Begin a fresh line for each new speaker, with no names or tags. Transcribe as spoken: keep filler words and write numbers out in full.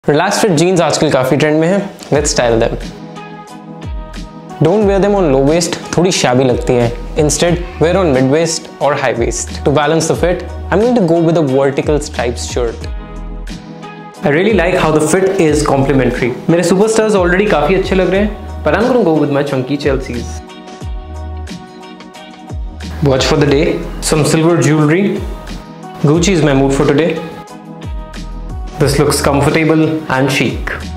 Relax fit jeans आजकल काफी trend में है। Let's style them. Don't wear them on low waist, थोड़ी शैबी लगती है। Instead wear on mid waist और high waist. To balance the fit I am going to go with a vertical stripes shirt.
I really like how the fit is complementary. मेरे superstars already काफी अच्छे लग रहे हैं, but I'm gonna go with my chunky Chelseas. Watch for the day, some silver jewelry. Gucci is my mood for today. This looks comfortable and chic.